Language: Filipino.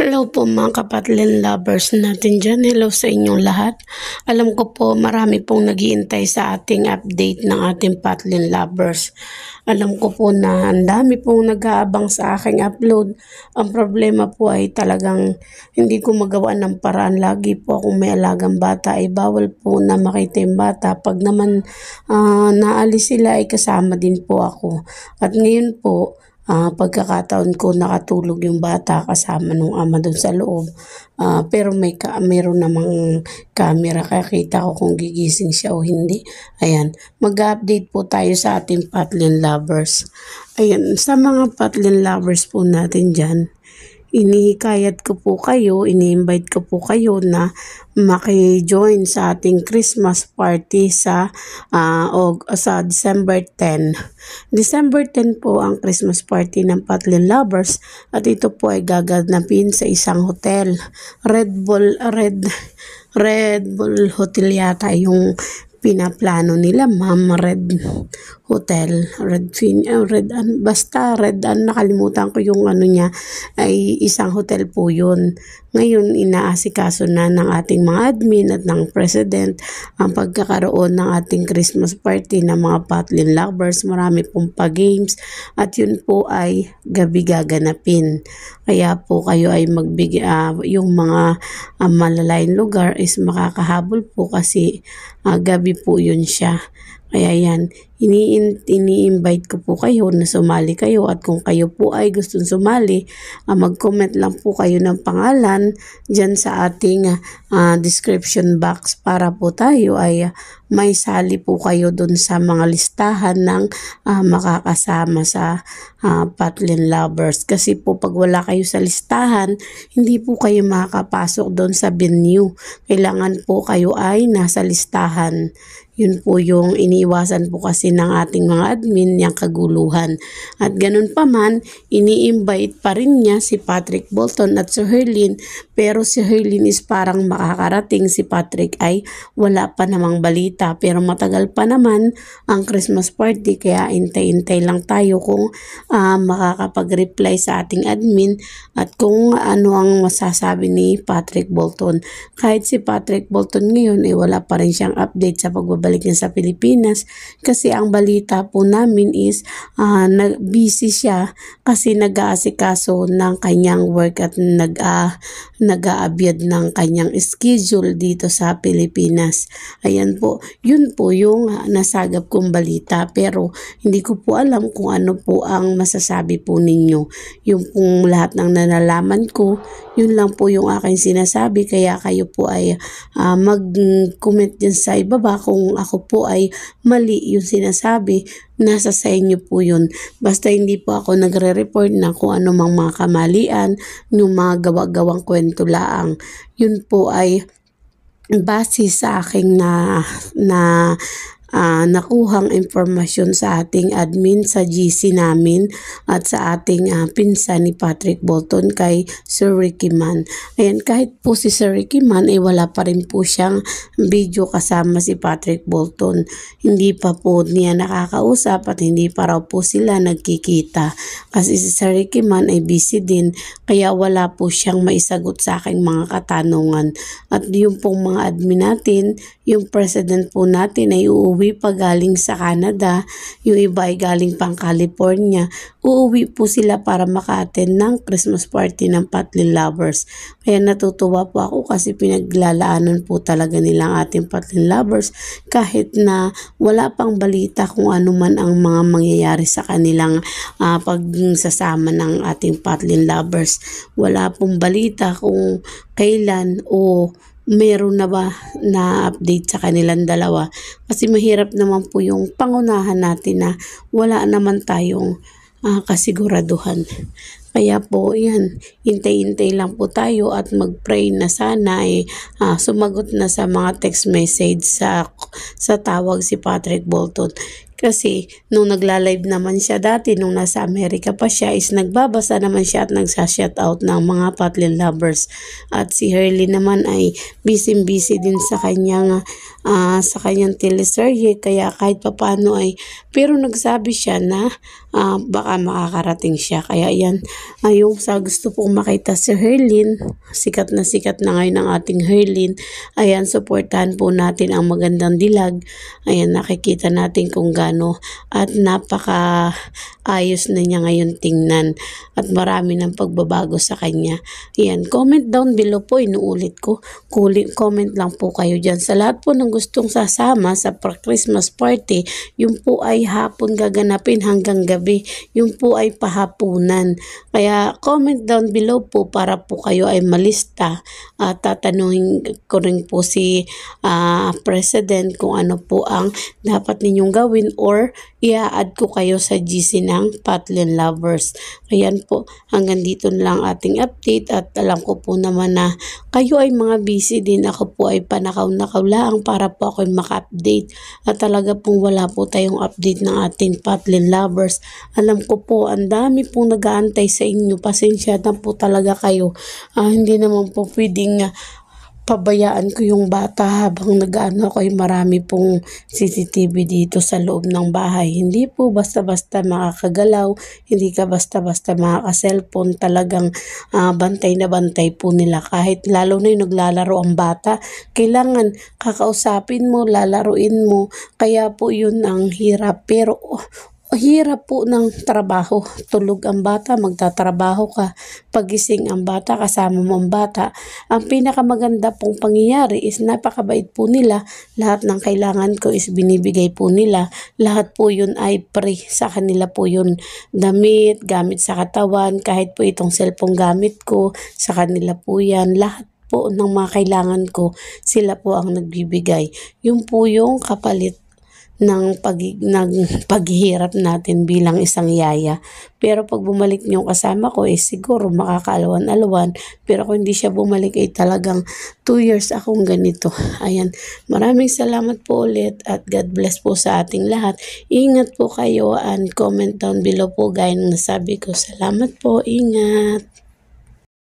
Hello po mga kapatlin lovers natin dyan. Hello sa inyong lahat. Alam ko po marami pong naghihintay sa ating update ng ating patlin lovers. Alam ko po na ang dami pong nag-aabang sa aking upload. Ang problema po ay talagang hindi ko magawa ng paraan. Lagi po akong may alagang bata ay bawal po na makita yung bata. Pag naman naalis sila ay kasama din po ako. At ngayon po, pagkakataon ko nakatulog yung bata kasama nung ama doon sa loob. Pero meron namang camera, kaya kita ko kung gigising siya o hindi. Ayan, mag-update po tayo sa ating patlin lovers. Ayan, sa mga patlin lovers po natin dyan, inihikayat ko po kayo, ini-invite ko po kayo na maki-join sa ating Christmas party sa December 10. December 10 po ang Christmas party ng Patlin Lovers at ito po ay gaganapin sa isang hotel. Red Bull Hotel yata yung pinaplano nila, ma'am. Red Hotel, nakalimutan ko yung ano niya, ay isang hotel po yun. Ngayon, inaasikaso na ng ating mga admin at ng president ang pagkakaroon ng ating Christmas party ng mga Patlin Lovers. Marami pong pa-games at yun po ay gabi gaganapin. Kaya po kayo ay magbigay, yung mga malalayong lugar is makakahabol po kasi gabi po yun siya. Kaya yan, ini-invite ko po kayo na sumali kayo at kung kayo po ay gustong sumali, mag-comment lang po kayo ng pangalan dyan sa ating description box para po tayo ay may sali po kayo dun sa mga listahan ng makakasama sa Patlin Lovers. Kasi po pag wala kayo sa listahan, hindi po kayo makakapasok dun sa venue. Kailangan po kayo ay nasa listahan. Yun po yung iniiwasan po kasi ng ating mga admin, yung kaguluhan. At ganun pa man, ini-invite pa rin niya si Patrick Bolton at si Herlin, pero si Herlin is parang makakarating, si Patrick ay wala pa namang balita. Pero matagal pa naman ang Christmas party, kaya intay-intay lang tayo kung makakapag-reply sa ating admin at kung ano ang masasabi ni Patrick Bolton. Kahit si Patrick Bolton ngayon ay wala pa rin siyang update sa pagbabalik niya sa Pilipinas kasi ang balita po namin is busy siya kasi nag-aasikaso ng kanyang work at nag-aabyad ng kanyang schedule dito sa Pilipinas. Ayan po, yun po yung nasagap kong balita, pero hindi ko po alam kung ano po ang masasabi po ninyo. Yung pong lahat ng nalalaman ko, yun lang po yung aking sinasabi, kaya kayo po ay mag-comment din sa ibaba kung ako po ay mali yung sinasabi. Nasa sa inyo po yun. Basta hindi po ako nagre-report na kung ano mang mga kamalian, yung mga gawa-gawang kwento laang. Yun po ay base sa aking nakuhang impormasyon sa ating admin sa GC namin at sa ating pinsan ni Patrick Bolton kay Sir Ricky Man. Ayan, kahit po si Sir Ricky Man ay wala pa rin po siyang video kasama si Patrick Bolton. Hindi pa po niya nakakausap at hindi pa raw po sila nagkikita kasi si Sir Ricky Man ay busy din, kaya wala po siyang maisagot sa aking mga katanungan. At yung pong mga admin natin, yung president po natin ay uuwi pa galing sa Canada, yung iba ay galing pang California. Uuwi po sila para maka-attend ng Christmas party ng Patlin Lovers. Kaya natutuwa po ako kasi pinaglalaanan po talaga nilang ating Patlin Lovers kahit na wala pang balita kung ano man ang mga mangyayari sa kanilang pagsasama ng ating Patlin Lovers. Wala pong balita kung kailan o meron na ba na update sa kanilang dalawa kasi mahirap naman po yung pangunahan natin na wala naman tayong kasiguraduhan. Kaya po yan, hintay-hintay lang po tayo at mag-pray na sana ay sumagot na sa mga text message sa tawag si Patrick Bolton. Kasi nung nagla-live naman siya dati, nung nasa Amerika pa siya, is nagbabasa naman siya at nagsa-shoutout ng mga Patlin lovers. At si Hurley naman ay busy din sa kanyang teleserye, kaya kahit papano ay, pero nagsabi siya na baka makakarating siya. Kaya yan, yung sa gusto pong makita si Herlin, sikat na ngayon ang ating Herlin. Ayan, supportahan po natin ang magandang dilag. Ayan, nakikita natin kung gaano at napaka ayos na niya ngayon tingnan at marami ng pagbabago sa kanya. Ayan, comment down below po, inuulit ko, comment lang po kayo dyan. Sa lahat po ng gustong sasama sa Christmas party, yung po ay hapon gaganapin hanggang gabi, yung po ay pahapunan. Kaya comment down below po para po kayo ay malista. Tatanungin ko rin po si President kung ano po ang dapat ninyong gawin or i-add ko kayo sa GC ng Patlin lovers. Ayan po, hanggang dito lang ating update at alam ko po naman na kayo ay mga busy din. Ako po ay panakaw-nakaw lang para po ako maka-update at talaga pong wala po tayong update ng ating Patlin lovers. Alam ko po, ang dami pong nag-aantay sa inyo. Pasensya na po talaga kayo. Hindi naman po pwedeng pabayaan ko yung bata habang nag-ano ako, ay marami pong CCTV dito sa loob ng bahay. Hindi po basta-basta makakagalaw, hindi ka basta-basta makaka-cellphone. Talagang bantay na bantay po nila. Kahit lalo na yung naglalaro ang bata, kailangan kakausapin mo, lalaruin mo. Kaya po yun ang hirap. Pero hirap po ng trabaho. Tulog ang bata, magtatrabaho ka. Pagising ang bata, kasama mo ang bata. Ang pinakamaganda pong pangyayari is napakabait po nila. Lahat ng kailangan ko is binibigay po nila. Lahat po yun ay free. Sa kanila po yun. Damit, gamit sa katawan, kahit po itong cellphone gamit ko, sa kanila po yan. Lahat po ng mga kailangan ko, sila po ang nagbibigay. Yun po yung kapalit ng paghihirap natin bilang isang yaya. Pero pag bumalik yung kasama ko, siguro makakaalawan-alawan. Pero kung hindi siya bumalik, ay talagang 2 years akong ganito. Ayan, maraming salamat po ulit at God bless po sa ating lahat. Ingat po kayo and comment down below po gaya ng nasabi ko. Salamat po, ingat.